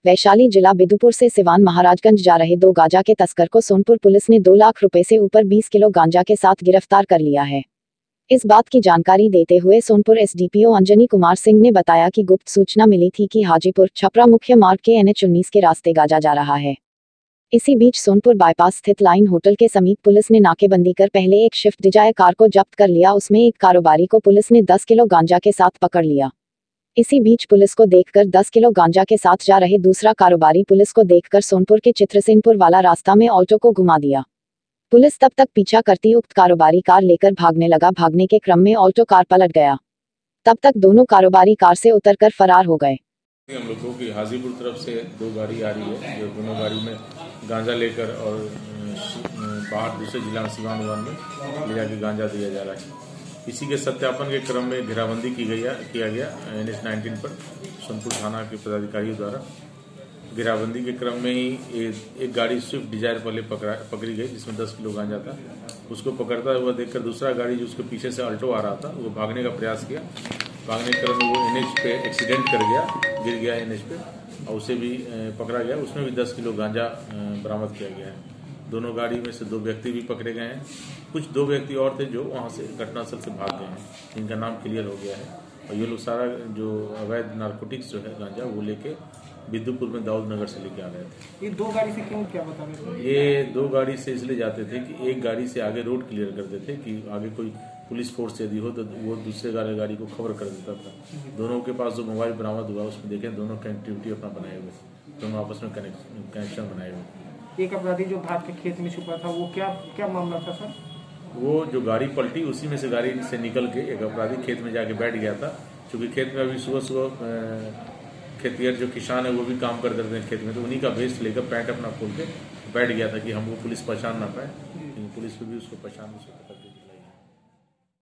वैशाली जिला बिदुपुर से सिवान महाराजगंज जा रहे दो गांजा के तस्कर को सोनपुर पुलिस ने 2 लाख रुपए से ऊपर 20 किलो गांजा के साथ गिरफ्तार कर लिया है। इस बात की जानकारी देते हुए सोनपुर एसडीपीओ अंजनी कुमार सिंह ने बताया कि गुप्त सूचना मिली थी कि हाजीपुर छपरा मुख्य मार्ग के NH 19 के रास्ते गांजा जा रहा है। इसी बीच सोनपुर बाईपास स्थित लाइन होटल के समीप पुलिस ने नाकेबंदी कर पहले एक स्विफ्ट डिजायर कार को जब्त कर लिया। उसमें एक कारोबारी को पुलिस ने 10 किलो गांजा के साथ पकड़ लिया। इसी बीच पुलिस को देखकर 10 किलो गांजा के साथ जा रहे दूसरा कारोबारी पुलिस को देखकर सोनपुर के चित्रसेनपुर वाला रास्ता में ऑल्टो को घुमा दिया। पुलिस तब तक पीछा करती उक्त कारोबारी कार लेकर भागने लगा। भागने के क्रम में ऑल्टो कार पलट गया। तब तक दोनों कारोबारी कार से उतरकर फरार हो गए। हम लोगों की हाजीपुर तरफ से 2 गाड़ी आ रही है, जो दोनों गाड़ी में गांजा लेकर और बाहर दूसरे जिला में सिवान में ले जाकर गांजा दिया जा रहा है। इसी के सत्यापन के क्रम में घेराबंदी किया गया NH 19 पर सोनपुर थाना के पदाधिकारियों द्वारा। घेराबंदी के क्रम में ही एक गाड़ी स्विफ्ट डिजायर पहले पकड़ी गई, जिसमें 10 किलो गांजा था। उसको पकड़ता हुआ देखकर दूसरा गाड़ी जो उसके पीछे से अल्टो आ रहा था, वो भागने का प्रयास किया। भागने के क्रम में वो NH पे एक्सीडेंट कर गया, गिर गया NH पे, और उसे भी पकड़ा गया। उसमें भी 10 किलो गांजा बरामद किया गया है। दोनों गाड़ी में से 2 व्यक्ति भी पकड़े गए हैं। कुछ 2 व्यक्ति और थे जो वहां से घटनास्थल से भाग गए हैं, जिनका नाम क्लियर हो गया है। और ये लोग सारा जो अवैध नारकोटिक्स जो है गांजा, वो लेके बिदुपुर में दाऊद नगर से लेके आ रहे थे। ये 2 गाड़ी से क्यों, क्या बता रहे थे? ये 2 गाड़ी से इसलिए जाते थे कि एक गाड़ी से आगे रोड क्लियर करते थे कि आगे कोई पुलिस फोर्स यदि हो तो वो दूसरे गाड़ी को खबर कर देता था। दोनों के पास जो मोबाइल बरामद हुआ, उसमें देखें दोनों कनेक्टिविटी अपना बनाए हुए, दोनों आपस में कनेक्शन बनाए हुए। एक अपराधी जो भाग के खेत में छुपा था, वो क्या मामला था सर? वो जो गाड़ी पलटी, उसी में से गाड़ी से निकल के एक अपराधी खेत में जाके बैठ गया था। क्योंकि खेत में अभी सुबह खेतिहर जो किसान है वो भी काम करते रहते हैं खेत में, तो उन्हीं का वेस्ट लेकर पैंट अपना खोल के बैठ गया था कि हमको पुलिस पहचान ना पाए। पुलिस को भी उसको पहचान नहीं सकती।